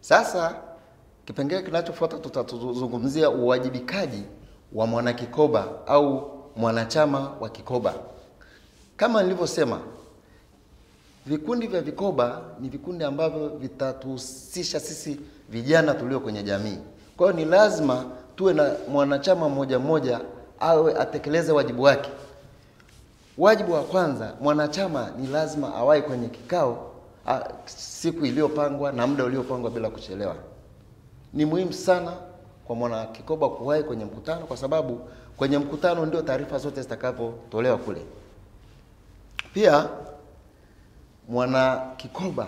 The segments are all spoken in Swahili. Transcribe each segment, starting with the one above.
Sasa kipengele kinachofuata tutazungumzia uwajibikaji wa mwanakikoba au mwanachama wa kikoba. Kama nilivyosema, vikundi vya vikoba ni vikundi ambavyo vitatuhusisha sisi vijana tulio kwenye jamii. Kwa hiyo ni lazima tuwe na mwanachama mmoja mmoja awe atekeleze wajibu wake. Wajibu wa kwanza, mwanachama ni lazima awahi kwenye kikao siku iliyopangwa na muda uliopangwa bila kuchelewa. Ni muhimu sana kwa mwanakikoba kuwahi kwenye mkutano, kwa sababu kwenye mkutano ndio taarifa zote zitakapotolewa kule. Pia mwanakikoba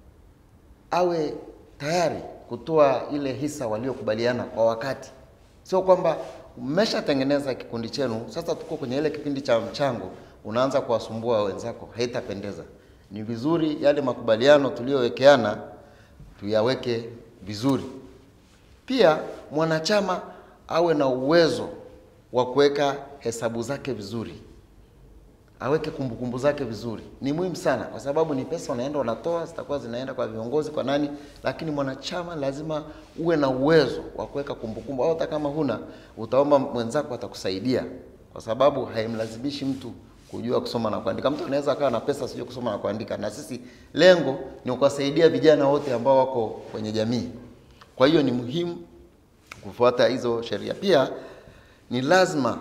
awe tayari kutoa ile hisa waliokubaliana kwa wakati. Sio kwamba umeshatengeneza kikundi chenu, sasa tuko kwenye ile kipindi cha mchango, unaanza kuwasumbua wenzako, haitapendeza. Ni vizuri yale makubaliano tuliyowekeana tuyaweke vizuri. Pia mwanachama awe na uwezo wa kuweka hesabu zake vizuri. Aweke kumbukumbu zake vizuri. Ni muhimu sana, kwa sababu ni pesa unaenda unatoa, zitakuwa zinaenda kwa viongozi, kwa nani, lakini mwanachama lazima uwe na uwezo wa kuweka kumbukumbu. Au hata kama huna, utaomba mwenzako atakusaidia, kwa sababu haimlazimishi mtu kujua kusoma na kuandika. Mtu anaweza akawa na pesa sio kusoma na kuandika, na sisi lengo ni kuwasaidia vijana wote ambao wako kwenye jamii. Kwa hiyo ni muhimu kufuata hizo sheria. Pia ni lazima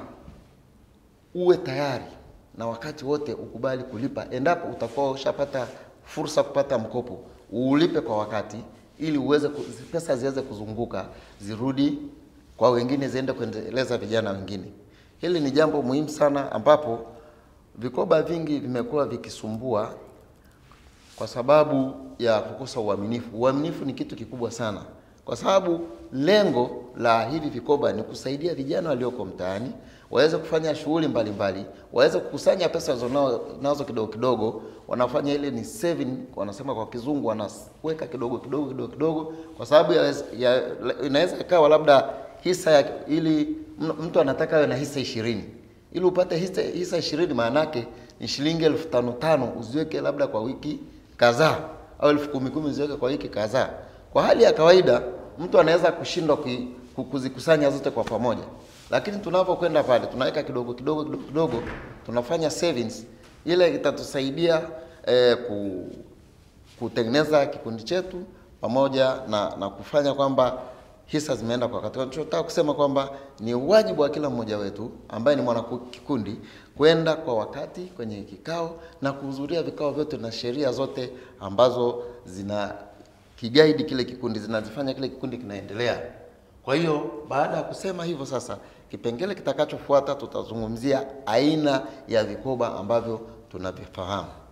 uwe tayari na wakati wote ukubali kulipa. Endapo utakuwa ushapata fursa kupata mkopo, ulipe kwa wakati ili uweze pesa ziweze kuzunguka, zirudi kwa wengine, ziende kuendeleza vijana wengine. Hili ni jambo muhimu sana, ambapo vikoba vingi vimekuwa vikisumbua kwa sababu ya kukosa uaminifu. Uaminifu ni kitu kikubwa sana, kwa sababu lengo la hivi vikoba ni kusaidia vijana walioko mtaani waweze kufanya shughuli mbalimbali, waweze kukusanya pesa nazo kidogo kidogo. Wanafanya ile ni saving, wanasema kwa kizungu, wanaweka kidogo kidogo, kwa sababu inaweza ikawa labda hisa ili mtu anataka awe na hisa 20. Ili upate hisa 20, maana yake ni shilingi 5,500 uziweke labda kwa wiki kadhaa, au 10,000 uziweke kwa wiki kadhaa. Kwa hali ya kawaida mtu anaweza kushindwa kuzikusanya zote kwa pamoja, lakini tunapokwenda pale tunaweka kidogo kidogo, tunafanya savings. Ile itatusaidia kutengeneza kikundi chetu pamoja na kufanya kwamba hisa zimeenda kwa wakati. Tunataka kusema kwamba ni wajibu wa kila mmoja wetu ambaye ni mwana kikundi kwenda kwa wakati kwenye kikao na kuhudhuria vikao vyote na sheria zote ambazo zina kigaidi kile kikundi, zinazifanya kile kikundi kinaendelea. Kwa hiyo baada ya kusema hivyo, sasa kipengele kitakachofuata tutazungumzia aina ya vikoba ambavyo tunavifahamu.